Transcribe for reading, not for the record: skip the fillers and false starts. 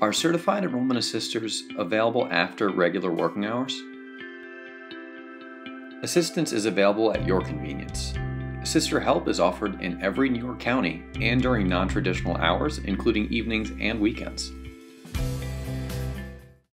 Are certified enrollment assistors available after regular working hours? Assistance is available at your convenience. Assister help is offered in every New York county and during non-traditional hours, including evenings and weekends.